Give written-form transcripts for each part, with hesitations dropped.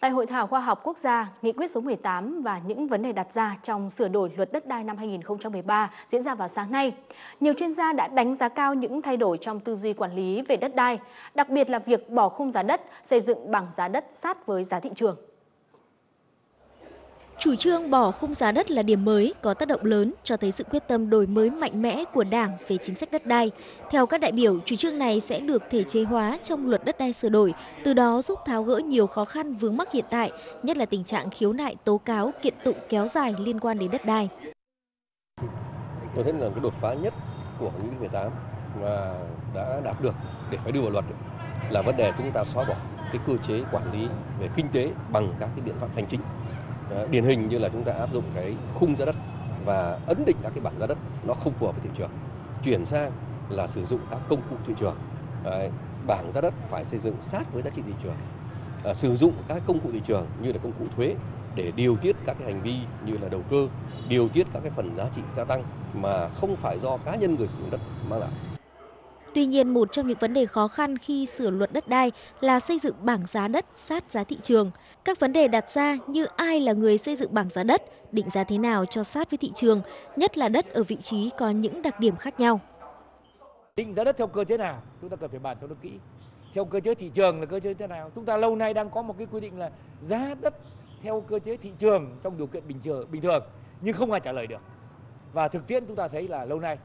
Tại Hội thảo khoa học quốc gia, Nghị quyết số 18 và những vấn đề đặt ra trong sửa đổi luật đất đai năm 2013 diễn ra vào sáng nay, nhiều chuyên gia đã đánh giá cao những thay đổi trong tư duy quản lý về đất đai, đặc biệt là việc bỏ khung giá đất, xây dựng bảng giá đất sát với giá thị trường. Chủ trương bỏ khung giá đất là điểm mới, có tác động lớn, cho thấy sự quyết tâm đổi mới mạnh mẽ của Đảng về chính sách đất đai. Theo các đại biểu, chủ trương này sẽ được thể chế hóa trong luật đất đai sửa đổi, từ đó giúp tháo gỡ nhiều khó khăn vướng mắc hiện tại, nhất là tình trạng khiếu nại tố cáo kiện tụng kéo dài liên quan đến đất đai. Tôi thấy là cái đột phá nhất của Nghị quyết 18 mà đã đạt được để phải đưa vào luật là vấn đề chúng ta xóa bỏ cái cơ chế quản lý về kinh tế bằng các cái biện pháp hành chính. Điển hình như là chúng ta áp dụng cái khung giá đất và ấn định các cái bảng giá đất nó không phù hợp với thị trường, chuyển sang là sử dụng các công cụ thị trường. Bảng giá đất phải xây dựng sát với giá trị thị trường, sử dụng các công cụ thị trường như là công cụ thuế để điều tiết các cái hành vi như là đầu cơ, điều tiết các cái phần giá trị gia tăng mà không phải do cá nhân người sử dụng đất mang lại. Tuy nhiên, một trong những vấn đề khó khăn khi sửa luật đất đai là xây dựng bảng giá đất sát giá thị trường. Các vấn đề đặt ra như ai là người xây dựng bảng giá đất, định giá thế nào cho sát với thị trường, nhất là đất ở vị trí có những đặc điểm khác nhau. Định giá đất theo cơ chế nào, chúng ta cần phải bàn cho nó kỹ. Theo cơ chế thị trường là cơ chế thế nào? Chúng ta lâu nay đang có một cái quy định là giá đất theo cơ chế thị trường trong điều kiện bình thường, nhưng không ai trả lời được. Và thực tiễn chúng ta thấy là lâu nay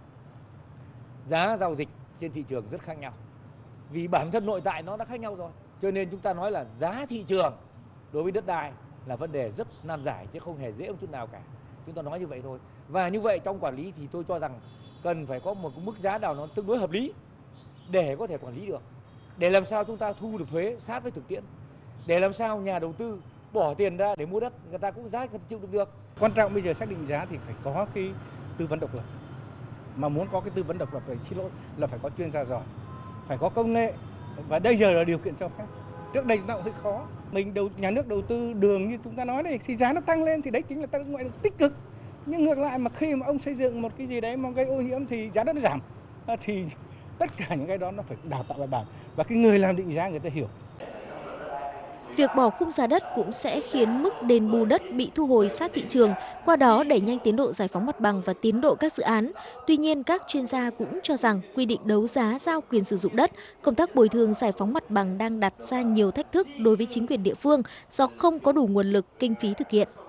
giá giao dịch trên thị trường rất khác nhau. Vì bản thân nội tại nó đã khác nhau rồi. Cho nên chúng ta nói là giá thị trường đối với đất đai là vấn đề rất nan giải chứ không hề dễ một chút nào cả. Chúng ta nói như vậy thôi. Và như vậy trong quản lý thì tôi cho rằng cần phải có một cái mức giá nào nó tương đối hợp lý để có thể quản lý được. Để làm sao chúng ta thu được thuế sát với thực tiễn. Để làm sao nhà đầu tư bỏ tiền ra để mua đất, người ta cũng giá người ta chịu được. Quan trọng bây giờ xác định giá thì phải có cái tư vấn độc lập. Mà muốn có cái tư vấn độc lập thì xin lỗi là phải có chuyên gia giỏi, phải có công nghệ, và bây giờ là điều kiện cho phép. Trước đây nó cũng hơi khó. Nhà nước đầu tư đường như chúng ta nói này thì giá nó tăng lên thì đấy chính là tác động ngoại lực tích cực. Nhưng ngược lại mà khi mà ông xây dựng một cái gì đấy mà gây ô nhiễm thì giá đất nó giảm. Thì tất cả những cái đó nó phải đào tạo bài bản và cái người làm định giá người ta hiểu. Việc bỏ khung giá đất cũng sẽ khiến mức đền bù đất bị thu hồi sát thị trường, qua đó đẩy nhanh tiến độ giải phóng mặt bằng và tiến độ các dự án. Tuy nhiên, các chuyên gia cũng cho rằng quy định đấu giá giao quyền sử dụng đất, công tác bồi thường giải phóng mặt bằng đang đặt ra nhiều thách thức đối với chính quyền địa phương do không có đủ nguồn lực, kinh phí thực hiện.